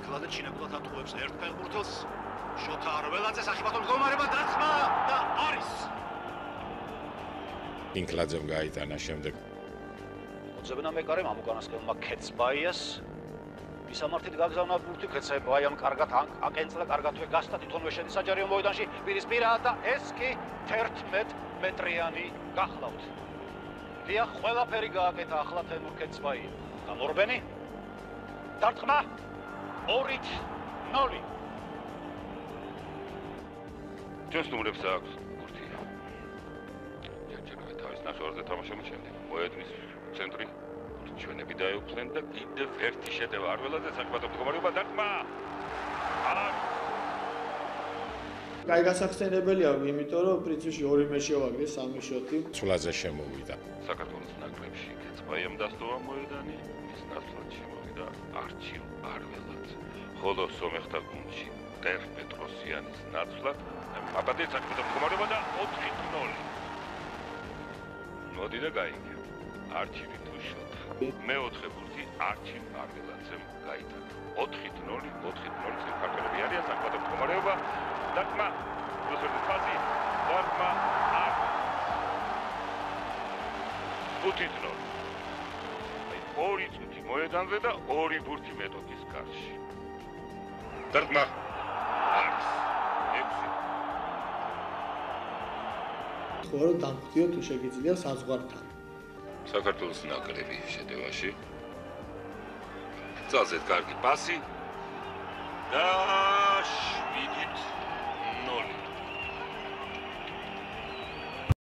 ინკლაძე ჩინებულად ატყუებს ერთ ფეხბურთელს. შოთა არველაძე სახიფათო მდგომარეობა დაცმა და არის. ინკლაძემ გაიტანა შემდეგ. მოძებნა მეკარემ ამ უკანასკნელმა ქეცბაიას მისამართით გაგზავნა ბურთი ქეცბაიამ კარგად აკენწლა კარგათვე გასტა თვითონვე შედის საჯარო მოედანში პირისპირა და ეს კი 11 მეტრიანი გახლავთ. დიახ, ყველაფერი გააკეთა ახლა თემურ ქეცბაია. გამორბენი დარტყმა 2-0. ჩვენს ნომრებს აქვს ბურთი. ჯერჯერობით თავის ნახევარზე თამაშობენ შემდეგ. მოედნის ცენტრი ჩვენები დაეუფლნენ და კიდევ ერთი შეტევა არველაძე საკმაოდ მდგომარეობა დარტყმა. კაი გასახსენებელია, იმიტომ რომ პრინციპში 2 მე შევაგდე 3 შოტი. ცვლაზე შემოვიდა. საქართველოს ნაკრებში ქეცბაიამ დასტოვა მოედანი, მის ნაცვლად შემოვიდა არჩილ არველაძე. ხოლო სომეხთა გუნდში ტერ პეტროსიანის ნაცვლად აპატე საკმაოდ მდგომარეობა და 4-0. მოდი და გაიგე. არჩილი თუ შოთა. მეოთხე ბურთი არჩილ არველაძემ გაიტანა. 4-0 საქართველები არიან საკმაოდ მდგომარეობა. დარტყმა რუსეთის ფაზი დარტყმა 5-0. ორი წუთი მოედანზე და 2 ბურთი მეტოქის კარში. დარტყმა არის 6. ხო რომ დამხვდიო თუ შეგიძლია საზღვართან. საქართველოს ნაკრები შეტევაში. ძალზედ კარგი პასი და 7-0.